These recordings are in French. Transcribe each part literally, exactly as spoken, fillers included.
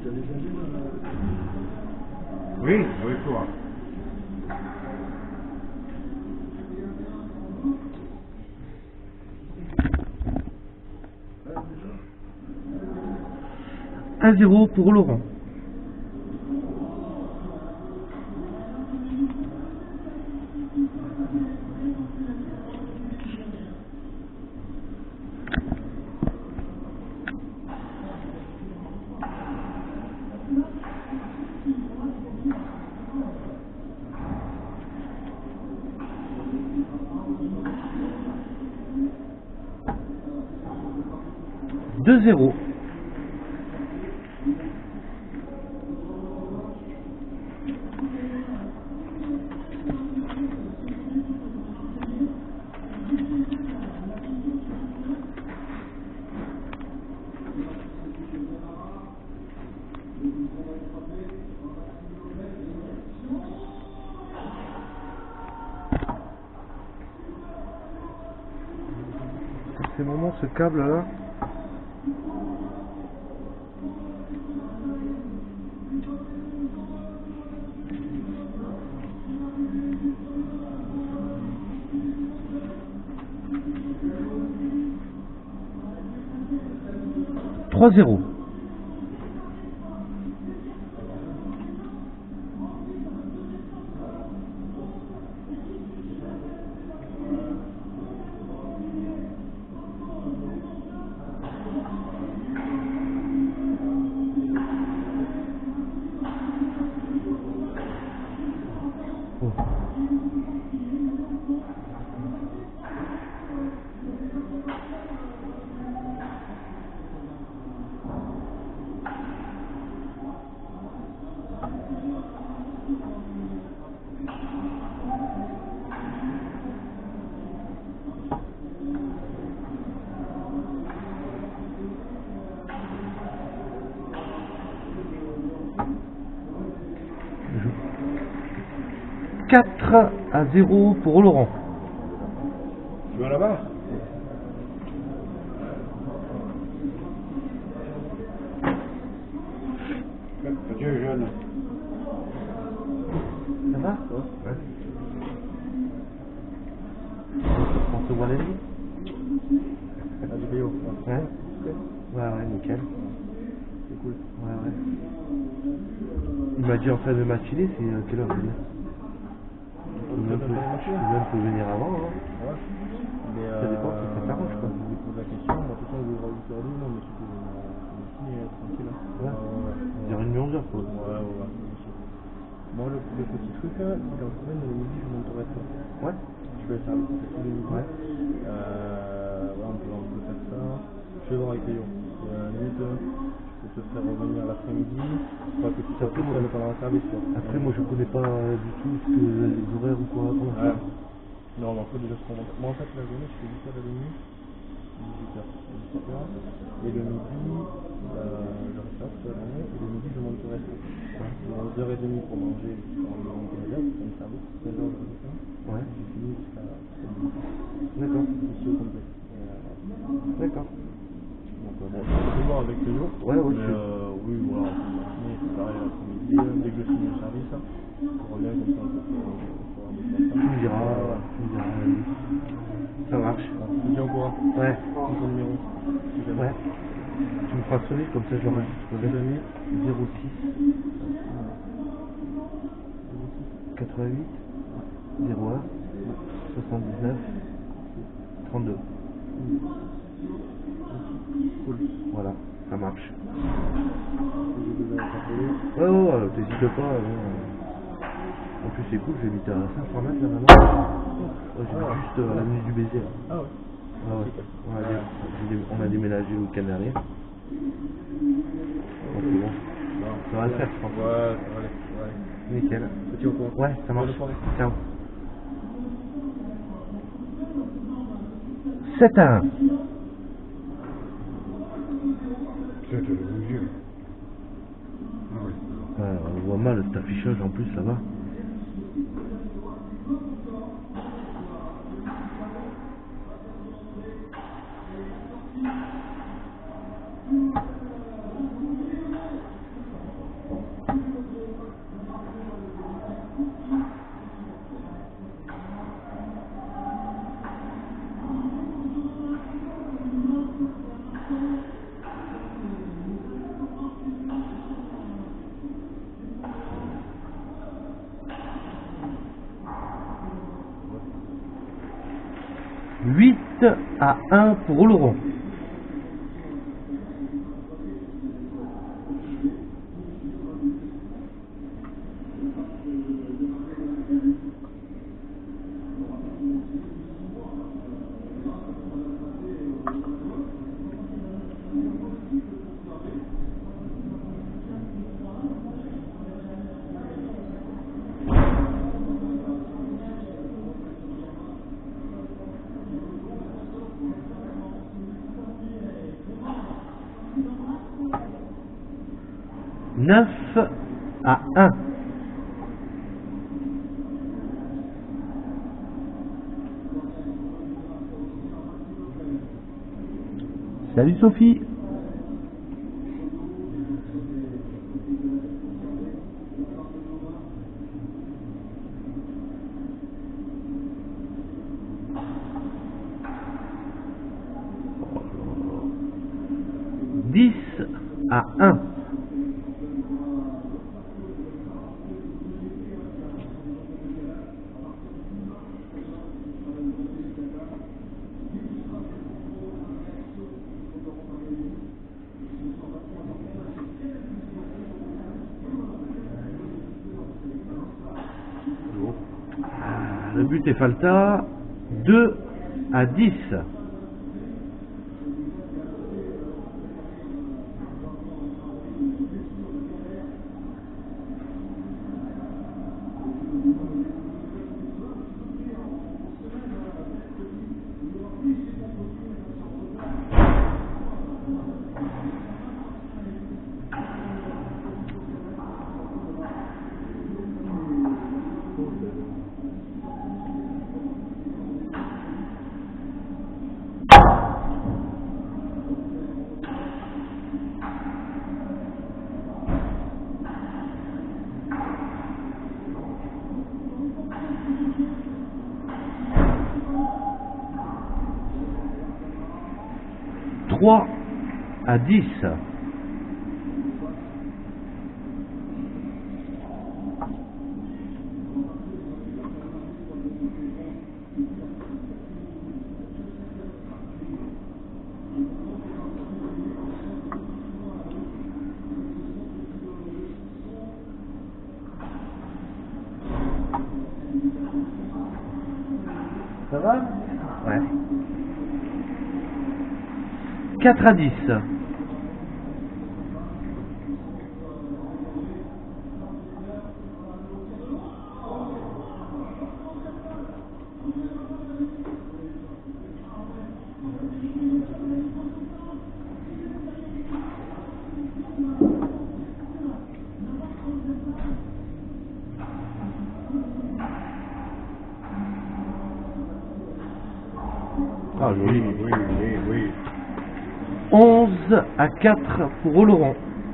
Oui, oui, toi. un zéro pour Laurent. deux zéro. C'est le moment, ce câble là. trois zéro. quatre à zéro pour Laurent. Tu vas là-bas? Adieu, jeune. Ça va? Ouais. On se voit la vie? La vidéo. Ouais. Ouais, ouais, nickel. C'est cool. Ouais, ouais. Il m'a dit en fin de matinée, c'est euh, quelle heure c'est bien? Même peut, même peut venir avant, hein. Ouais. Mais Ça dépend euh, si ça t'arrange, quoi. je lui pose la question, moi, de toute façon, je vais voir huit heures trente, non, mais c'est que je vais tranquille. Ouais. Ouais. dix heures trente, onze heures, quoi. Ouais, ouais, ouais. Moi, le, le petit truc, là, c'est qu'en semaine, le midi, je monte au resto. Ouais. Je fais ça, je fais tous les midis. Ouais. Euh, ouais, on peut, on peut faire ça. Je vais voir avec Léo. Euh, limite, je peux te faire revenir l'après-midi. Pas que tu sois tout seul pendant le service, quoi. Après, moi, je connais pas euh, du tout ce que, les horaires ou quoi. Comment Ouais. ça? Non, mais faut déjà se convaincre. Moi, en fait, la journée, je fais huit heures trente, dix-huit heures, dix-sept heures. Et le midi, euh, je reste là toute la journée. Et le midi, je monte au resto. J'ai onze heures trente pour manger jusqu'à quinze heures, c'est un service. quinze heures, je redescends. Ouais. J'ai fini jusqu'à midi. D'accord. Ici au complet. Euh, D'accord. donc, euh, bon, je vais voir avec Léo. Ouais, ouais, Mais tu- euh, oui, voilà, on peut matinée, c'est pareil, l'après-midi. Dès que je finis le service, je reviens comme ça, on peut faire un Tu me diras, euh, tu me diras. euh, Ça marche. Je te dis au courant. Ouais. Prends ton numéro. Si jamais. Ouais. Tu me feras sonner comme ça, je l'enregistrerai. zéro six quatre-vingt-huit zéro un soixante-dix-neuf trente-deux. Cool. Voilà, ça marche. J'ai déjà t'appeler. Ouais, ouais, ouais, t'hésites pas. Ouais. En plus, c'est cool, j'habite à cinq cents mètres là maintenant. Ouais, j'habite Ah. juste à l'avenue du Baiser. Là. Ah ouais. Ouais, ouais. On, a dé- j'ai dé- on a déménagé le week-end dernier. Donc, c'est bon. Non, Ça va le faire, je pense. Ouais, ça va aller. Ça va aller. Nickel. Je te dis au courant. Ouais, ça marche. Bonne soirée. Ciao. sept à un. C'est le vieux. Ah oui. Ouais, on voit mal cet affichage en plus là-bas. à un pour Oloron. neuf à un. Salut Sophie. dix à un. Le but est Falta. deux à dix. trois à dix. Ça va? Ouais. quatre à dix. Ah, Oui, oui, oui, oui. onze à quatre pour Oloron.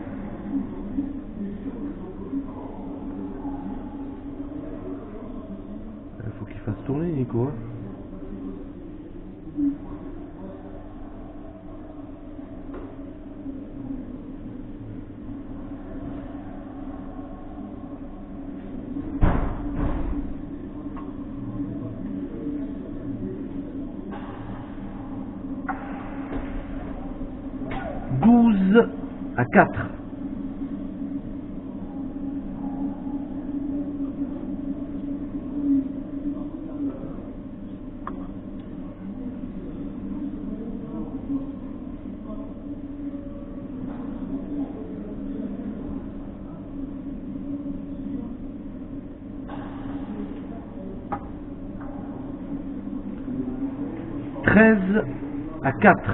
Il faut qu'il fasse tourner, Nico. Hein. douze à quatre. treize à quatre.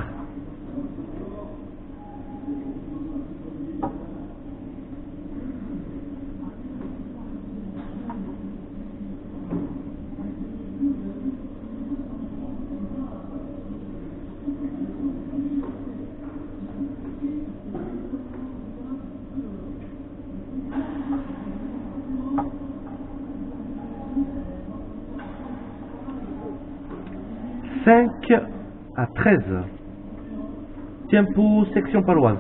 cinq à treize. Tempo section paloise.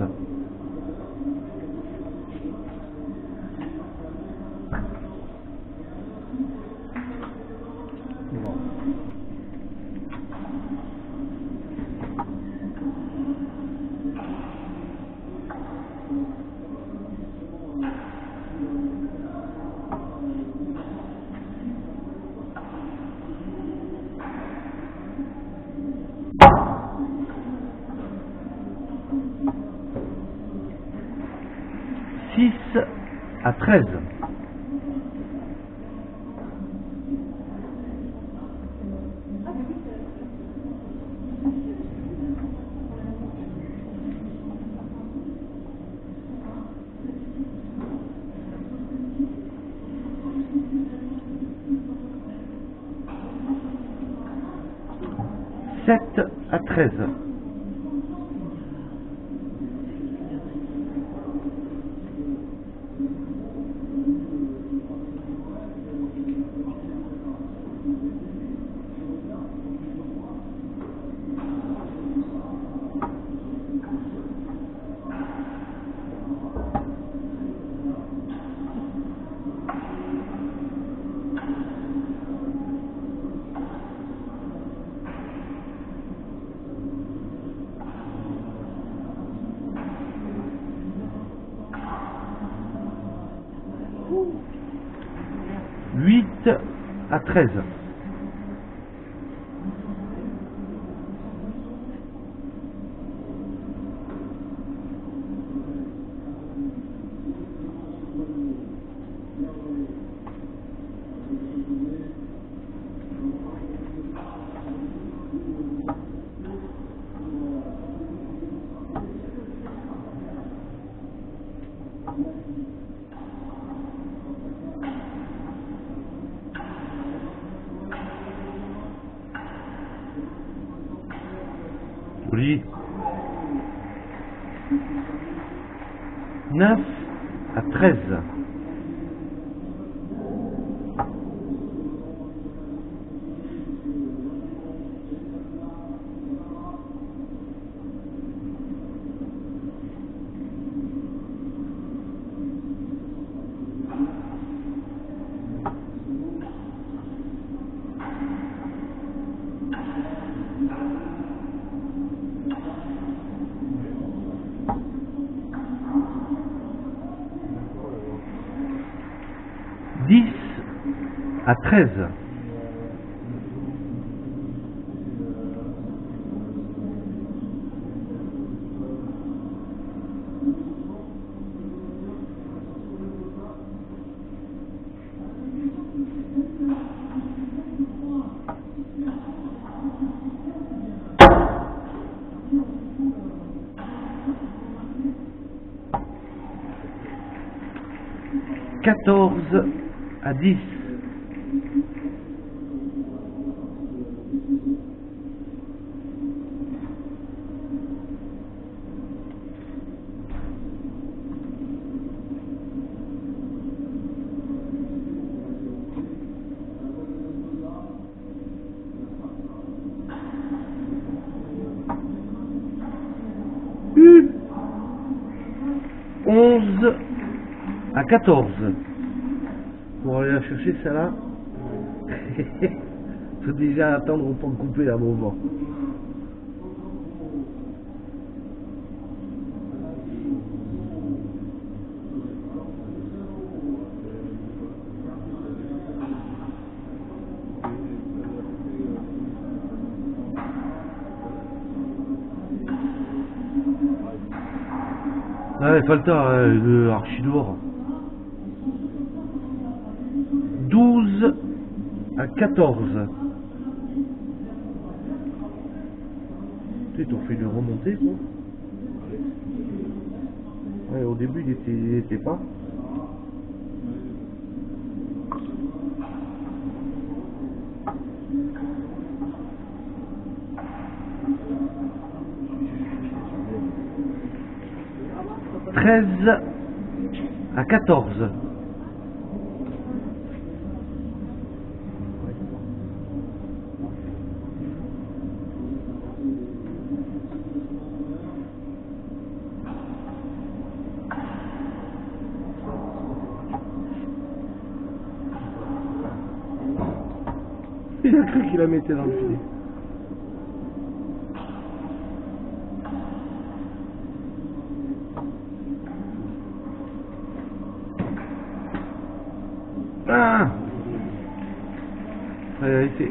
six à treize. Sept à treize. Huit à treize. Joli. Neuf à treize. Dix à treize. Quatorze à dix. Onze à quatorze. Pour aller la chercher celle-là. Faut déjà attendre pour couper à un moment. Ouais, pas le temps, hein, le archidor. Douze à quatorze. Tu t'en fait une remontée, quoi. Ouais, au début, il était, il était pas. Treize à quatorze. Il a cru qu'il la mettait dans le filet. Ah, allez, c'est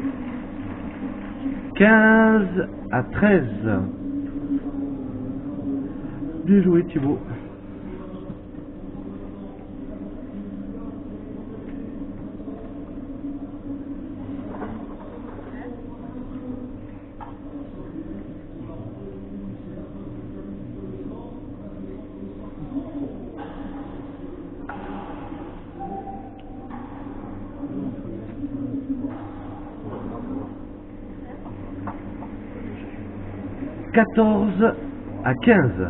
quinze à treize. Bien joué, Thibaut. quatorze à quinze.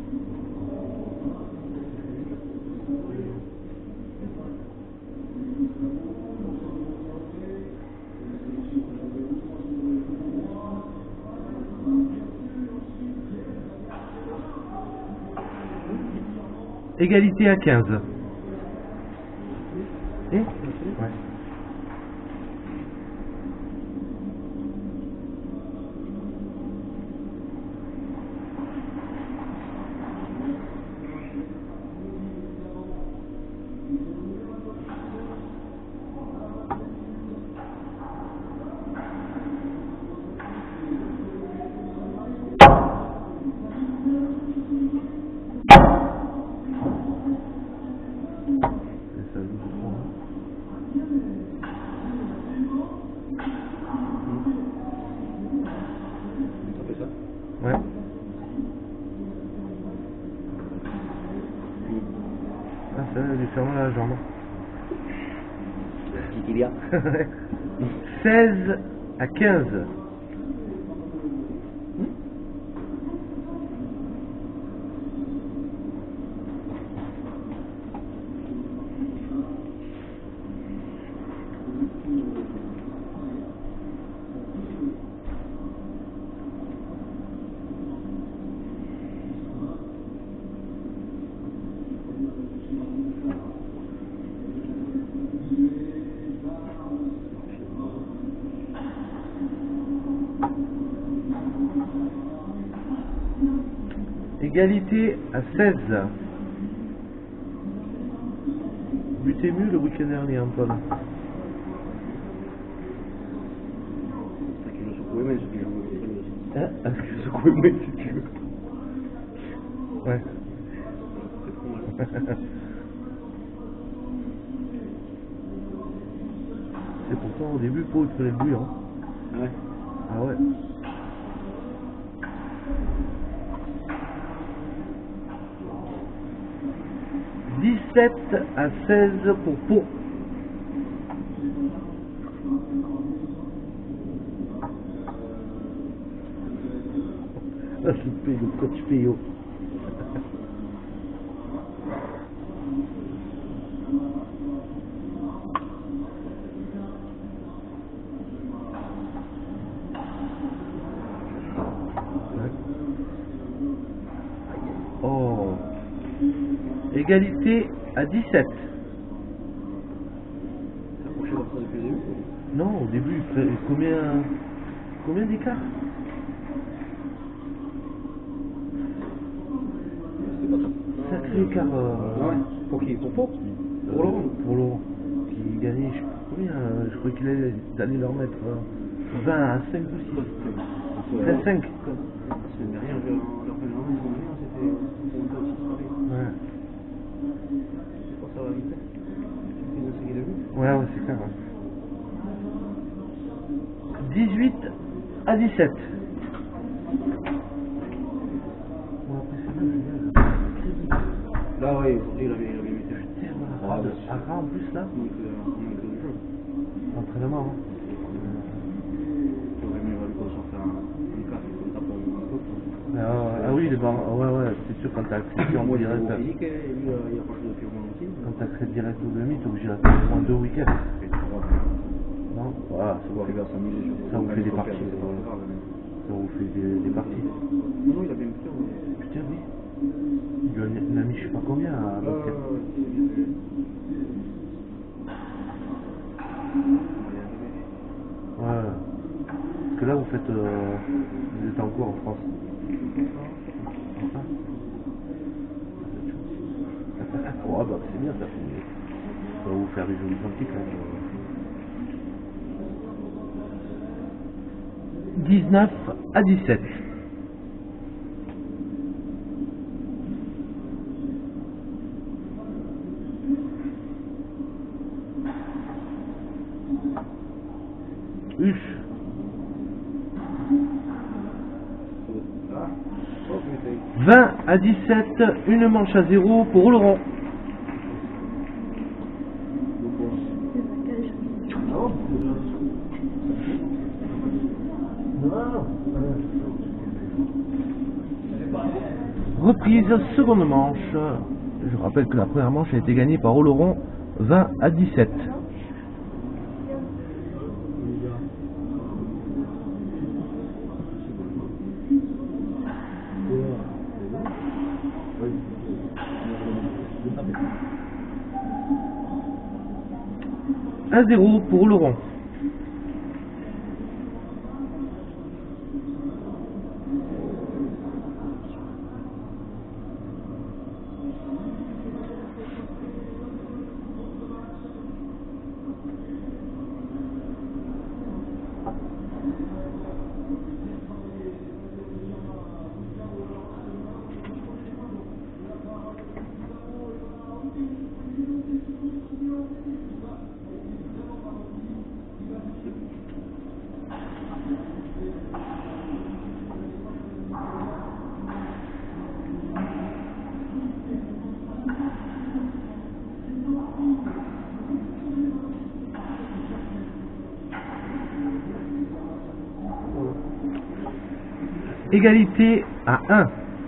Égalité à quinze. Et ouais. Ouais. Ah, ça lui fait mal à la jambe. Qui bien. seize à quinze. Égalité à seize. But mieux le week-end dernier, Antoine. Tu veux secouer, mais si tu veux. Hein? Est-ce que je secoue moi si tu veux? Ouais. C'est pourtant au début, Pau il prenait le bouillon. Ouais. Ah ouais. dix-sept à seize pour Pau. Ah, c'est le coach Péo. Oh. Égalité à dix-sept. Non, au début, il fait combien, combien d'écart? Sacré écart. Euh... Ah ouais. Pour qui? Pour Pau? Pour Laurent? Pour Laurent. Qui gagnait, je sais pas combien, euh, je croyais qu'il allait d'aller leur mettre euh, vingt à cinq ou six. treize cinq. C'est derrière, leur premier round, ils ont gagné, c'était un peu aussi pareil. Ouais. Je pense que ça va vite. Tu fais une série de buts? Ouais, ouais, c'est clair. Ouais. dix-huit à dix-sept. Bon, après, c'est bien, c'est bien. Là, ouais, aujourd'hui, il avait, il avait mis des Putain, voilà, Ara, Ara en plus, là. Donc, euh, on manque de jeu. Entraînement, hein. Tu aurais mieux valu qu'on sorte un, un cas comme ça pour un peu. Ah, ah oui, les barres, ouais, ouais, c'est sûr, quand t'as accès en Moi, il est direct, au physique, et lui, euh, il a pas joué depuis un moment aussi. quand t'as accès direct au demi, t'es obligé d'attendre au moins deux week-ends. Et tu vois, Non, voilà, ça va arriver à s'amuser sur ça vous fait des parties. c'est pas très grave. Mais... Ça vous fait des, des parties. Non, non, il a bien pris. Mais... Putain, oui. Il a il a mis je sais pas combien à Euh, basket. ouais, c'est bien fait. Ouais. Parce que là, vous faites. Euh, vous êtes en quoi en France? Ah. Ouais, bah c'est bien, ça fait. Ça va vous faire des jolis parties quand même. dix-neuf à dix-sept. Huche. vingt à dix-sept, une manche à zéro pour Laurent. Reprise, seconde manche. Je rappelle que la première manche a été gagnée par Oloron vingt à dix-sept. un zéro pour Oloron. Égalité à un.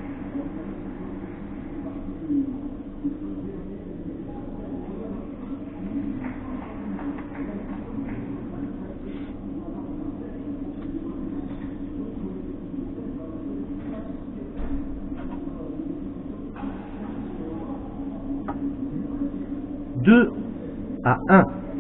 deux à un.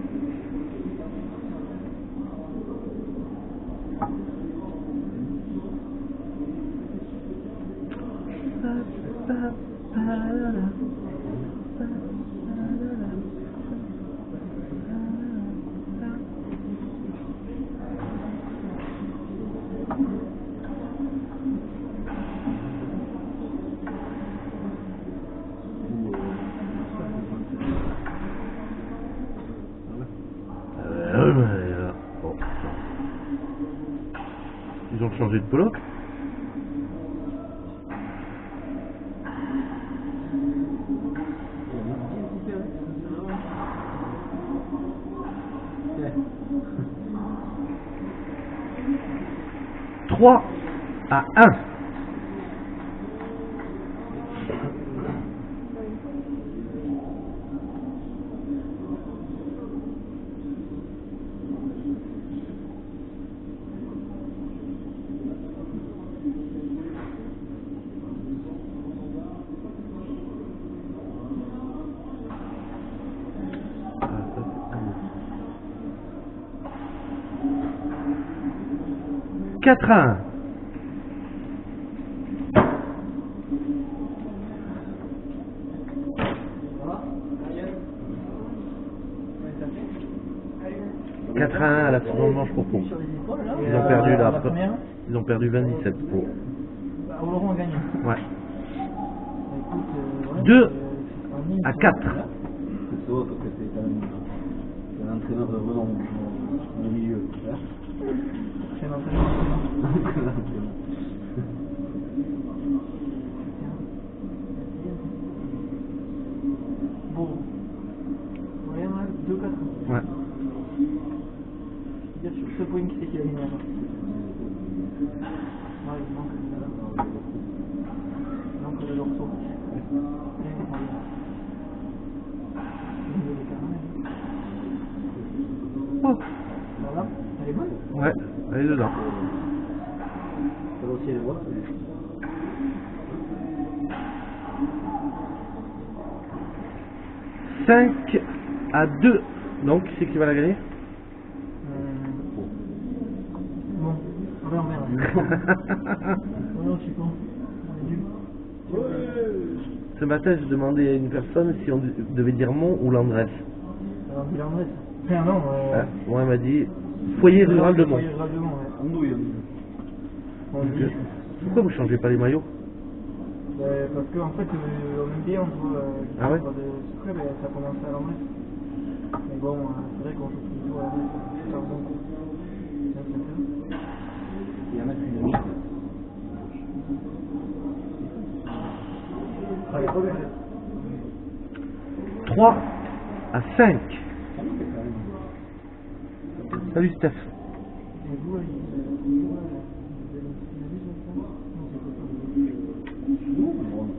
Ils ont changé de polo. trois à un. quatre à un. quatre à un à la seconde manche pour Pau. Ils ont perdu là. Ils ont perdu vingt-dix-sept Pau. Oloron a gagné. Ouais. deux à quatre. C'est toi, parce que c'est quand même un entraîneur de renom au milieu. C'est l'entraîneur. Bon. Rien, deux quatre. Ouais. Dire sur ce point qui c'est qu'il a gagné alors. Ouais, il manque. Il manque de leur tour. Oh. Voilà, elle est bonne. Ouais, elle est dedans. Ça va aussi aller voir. cinq à deux. Donc, qui c'est qui va la gagner? Euh... Bon, on verra, on verra. Oh non, je suis con. On est nul. Ce matin, je demandais à une personne si on devait dire Mont ou Landresse. Alors, dit l'Andresse. Enfin, non, euh... Ah, moi, elle m'a dit foyer rural de Mont. Foyer rural de Mont, ouais. Andouille. On dit... Pourquoi vous changez pas les maillots? Euh, parce qu'en fait, euh, on aime bien entre euh, Ah ouais de ce club et ça commence à l'Andresse. Mais bon, euh, c'est vrai qu'on joue toujours à l'Andresse. C'est un bon coup. Ça, ça fait. Il y a un mètre et demi. Allez, reviens. trois à cinq. Salut Steph. Et vous, il vous avez une finaliste, ça? Non, c'est pas ça.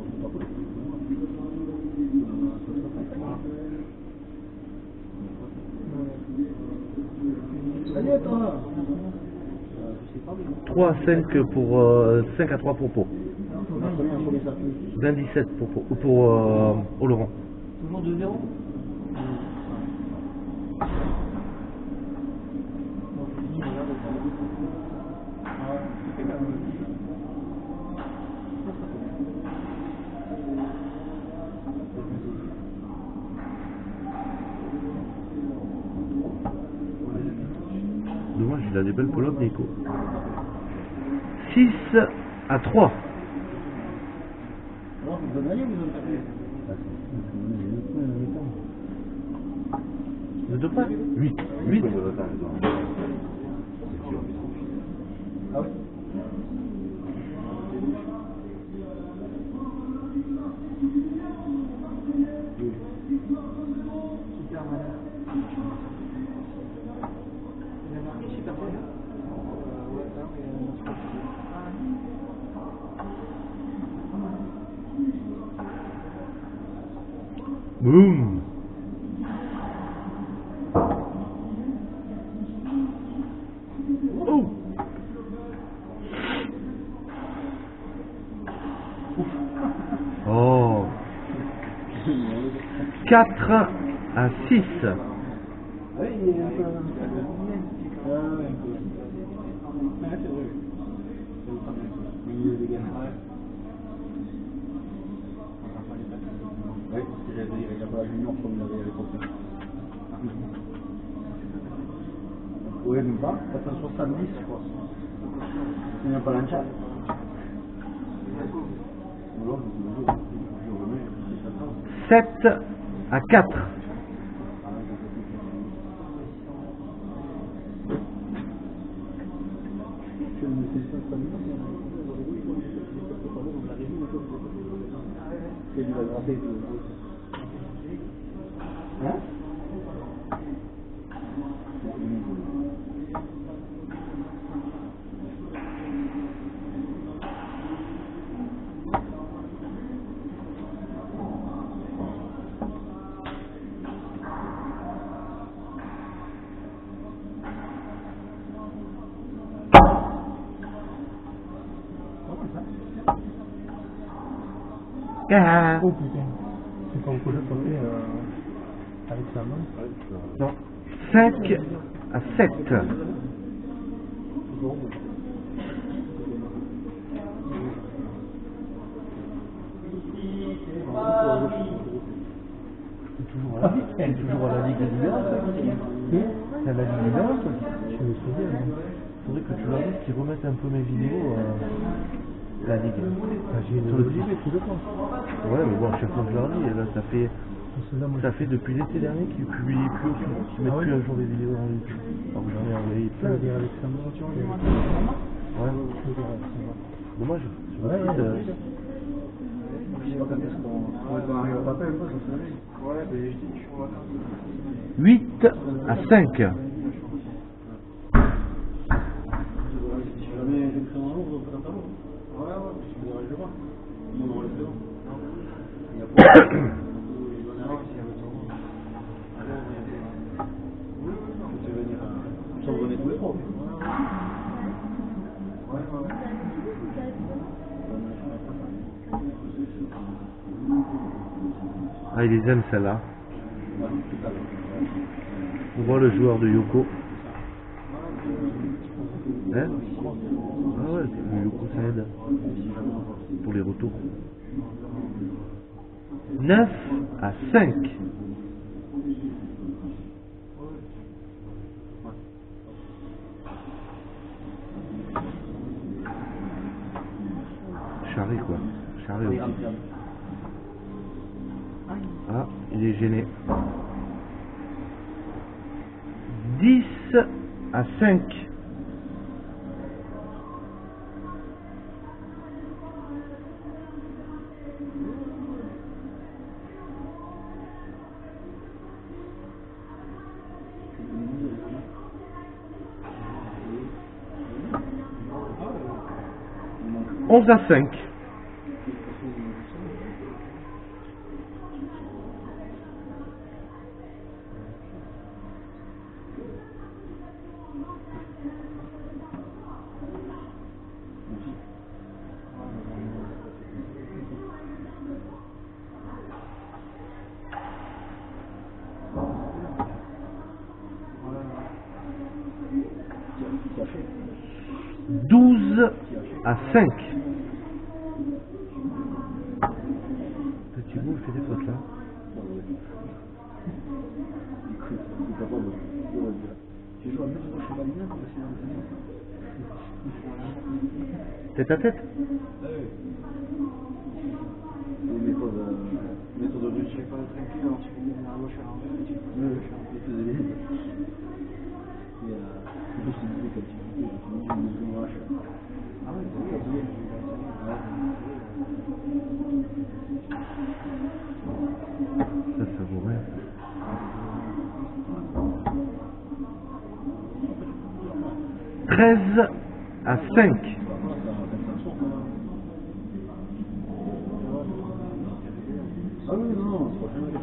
Salut toi. trois à cinq pour euh, cinq à trois pour Pau. Toujours vingt-dix-sept pour Pau, ou pour euh, Oloron. deux zéro. Dommage, il a des belles pelotes, Nico. six à trois. Alors, vous donnez rien, vous donnez Ne deux pas huit. huit. Ah oui. Super malin. Il a marqué super bien. Euh, ouais, ça, mais, Boum. Oh. Oh. quatre à six. oui, il est un peu. Ah ouais. Ah, c'est vrai. Milieu des gamins. Oui, parce qu'il n'y a pas la junior comme il avait à l'époque. Oui, même pas. quatre cent soixante-dix, je crois. Il n'y a pas l'enchant. sept à quatre. Hein? Ah. Oh putain. C'est pas beaucoup de côté euh, avec sa main. Non. cinq à sept. Toujours à la, elle est toujours à la Ligue des Libéraux. C'est à la Ligue des Libéraux, toi. Je me souviens. Il faudrait que tu leur dises qu'ils remettent un peu mes vidéos euh, la Ligue. Ah, j'ai une Ligue tout le temps. Ouais, mais bon, chaque fois que je leur dis, là, ça fait, ça fait depuis l'été dernier qu'ils publient plus aucune, qu'ils mettent Ah ouais plus à jour des vidéos dans YouTube. Alors que j'en ai envoyé plein. avec sa main. Ouais. Dommage. Sur le Ouais, site, ouais, euh, ouais. Je sais pas quand est-ce qu'on va arriver au papa un peu, ça serait bien. Ouais, mais je dis que je suis en vacances. huit à cinq. Si jamais j'ai pris un jour, on peut faire un jour. Ouais, ouais, mais je me dérange pas. Non, non, c'est bon. Il y a pas de. Il doit y avoir s'il y a le temps. Alors, il y a des. Oui, oui, non. Je vais venir. Comme ça, vous venez tous les trois. Ouais, ouais, ouais. Ah, il les aime celle-là. On voit le joueur de Yoko. Hein? Ah ouais, le Yoko ça aide. Pour les retours. neuf à cinq. Charré quoi. Charré aussi. Ah, il est gêné. dix à cinq. onze à cinq. cinq. Petit bout fait des fautes là. Tu joues à mettre au chevalier pour essayer de Tête à tête. Les méthodes, euh, méthodes de jeu. Pas être inclus, alors tu peux dire à gauche à l'envers, et tu peux dire à gauche à l'envers. Et euh, je te disais quand tu disais, tu me dis une mesure H. Ah ouais, c'est ça, Ça, ça vaut rien. treize à cinq. Ah oui, non, non, c'est pas bien.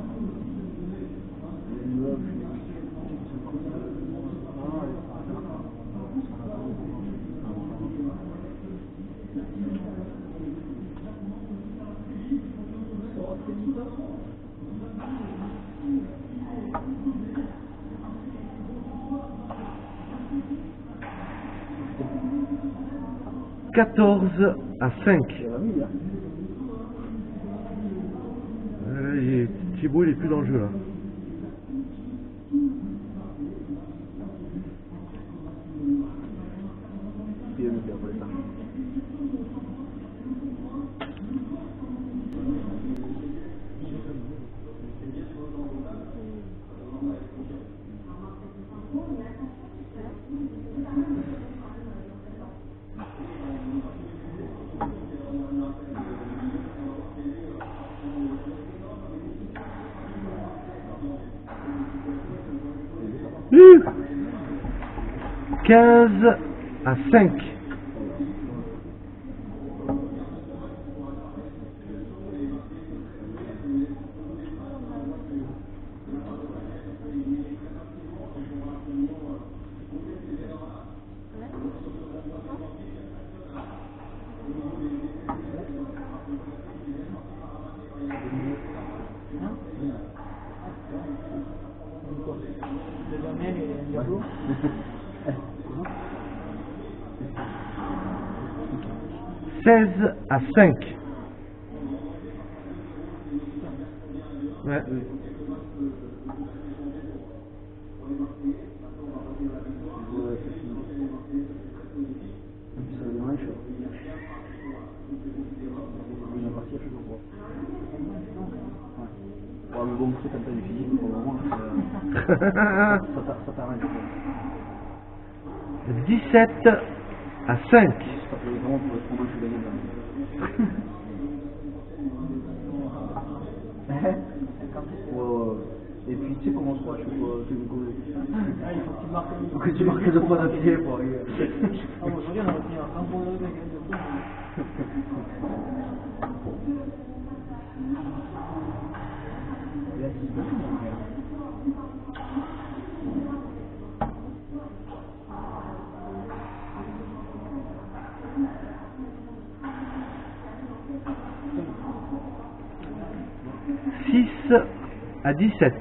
quatorze à cinq. C'est la nuit, hein. Euh, il est- Thibaut il est plus dans le jeu là. Il est mis après ça. quinze à cinq. seize à cinq. Ouais. Ouais, mais bon, c'est comme ça du physique, pour le moment, ça ça t'arrête. dix-sept à cinq. C'est pas pour les grands, pour être convaincu de gagner. Ouais, ouais. Et puis tu sais comment on se voit, je vois, tu me connais. Ah, il faut que tu marques. Il faut que tu marques deux fois d'affilée pour arriver. Ah, bon, aujourd'hui, on a retenu un point de deux avec un deux. six à dix-sept.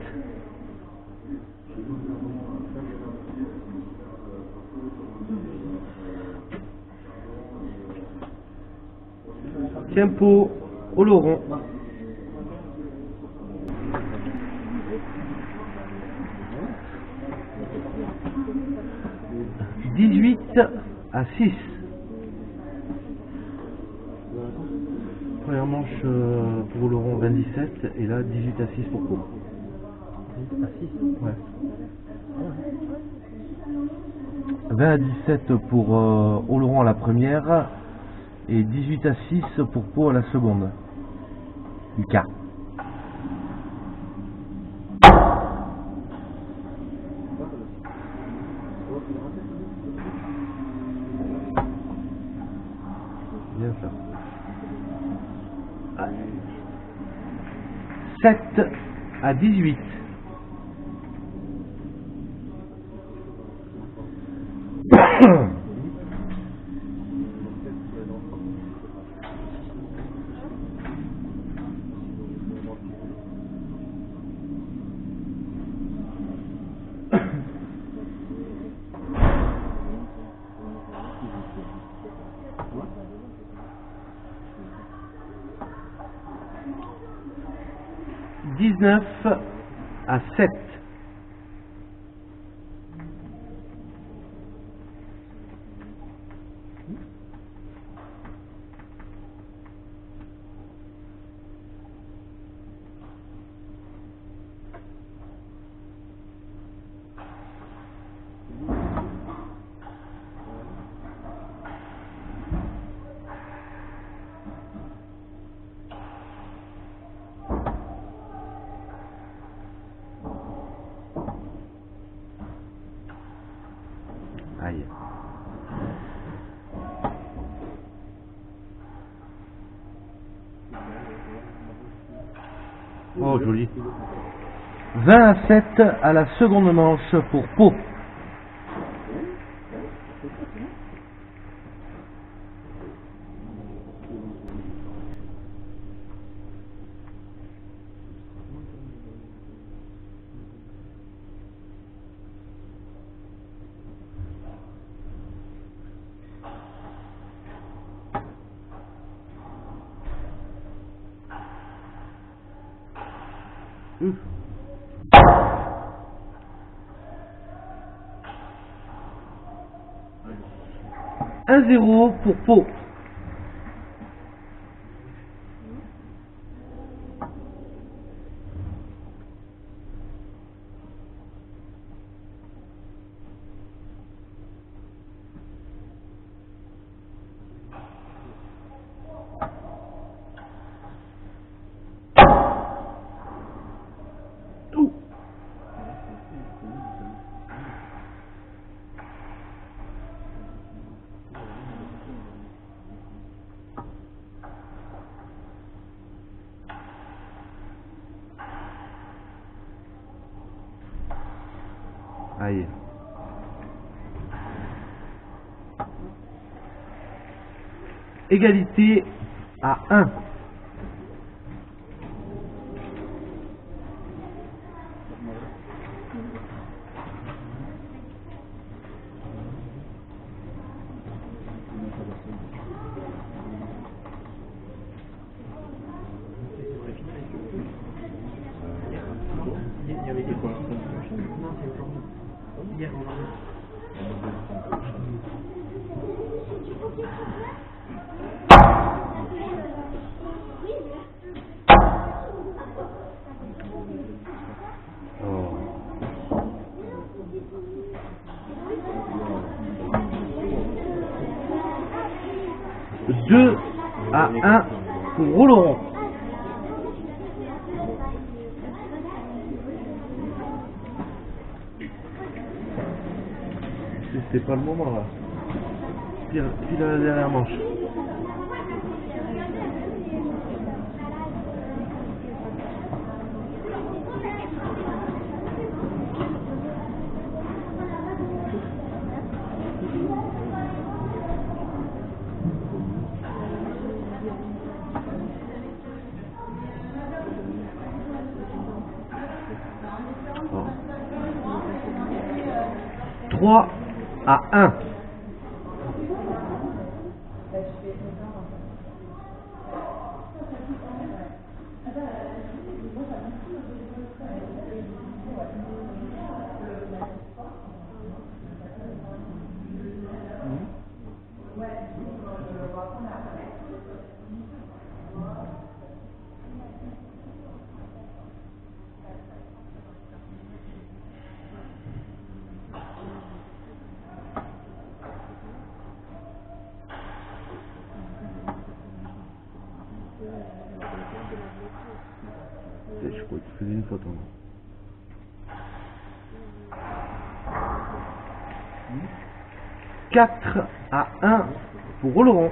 Tempo au Laurent. dix-huit à six. Première manche euh, pour Laurent vingt-dix-sept et là dix-huit à six pour Pau. dix-huit à six. Ouais. vingt à dix-sept pour euh, Oloron à la première et dix-huit à six pour Pau à la seconde. Lucas. Bien ça. sept à dix-huit. dix-neuf à sept. Aïe. Oh, joli. vingt à sept à la seconde manche pour Pau. un zéro pour Pau. Aïe. Égalité à un. Il y avait des quoi? Non, c'est aujourd'hui. Hier, aujourd'hui. deux à un pour Oloron. C'est pas le moment là. Pile, pile à la dernière manche. trois à un. Je crois que tu faisais une photo. quatre à un pour Oloron.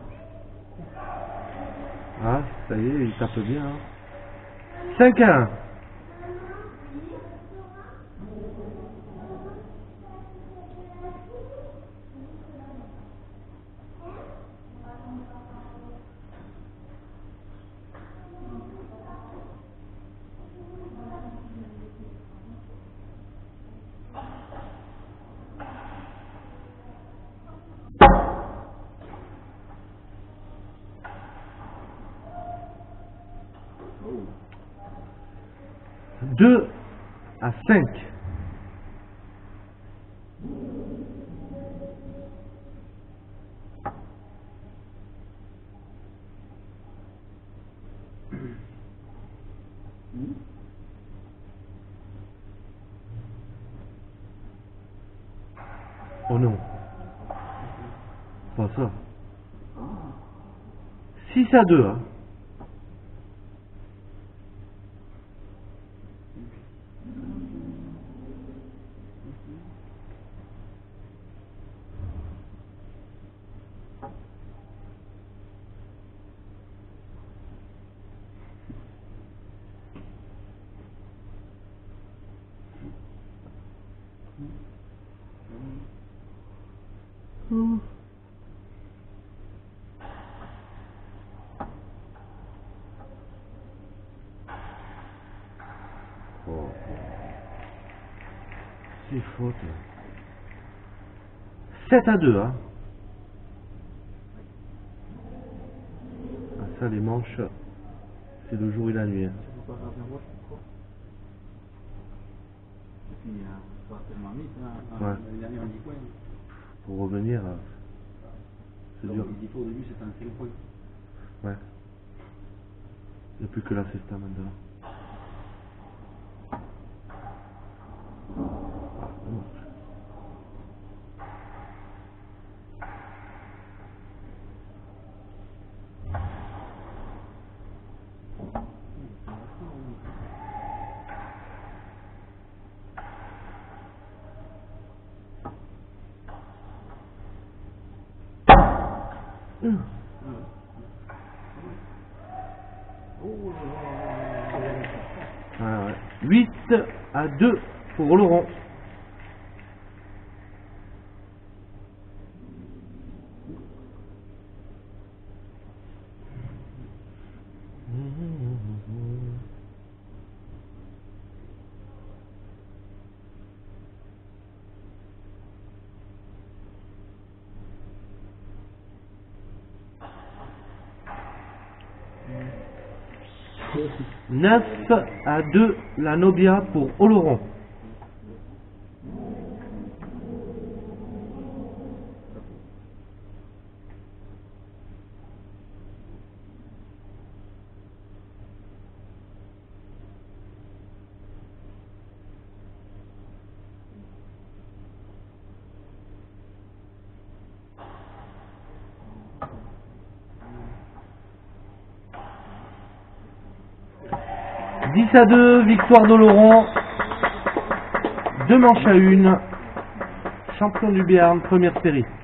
Ah, ça y est, il tape bien. Hein. cinq à un. deux à cinq. Oh non. Pas ça. six à deux. Hein. Mmh. Oh. C'est faute. sept à deux. Hein. Ah, ça, les manches, c'est le jour et la nuit. Hein. Ouais. Pour revenir, c'est dur. Il dit au début c'était un cinq points. Ouais. Il n'y a plus que la cesta maintenant. Ah, dommage. Mmh. Ah ouais. huit à deux pour Laurent. neuf à deux la Nobia pour Oloron. dix à deux, victoire d'Oloron. Deux manches à une. Champion du Béarn, première série.